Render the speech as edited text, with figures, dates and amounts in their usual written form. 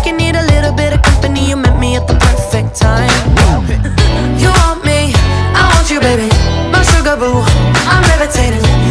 like you need a little bit of company. You met me at the perfect time. You want me, I want you, baby. My sugar boo, I'm levitating.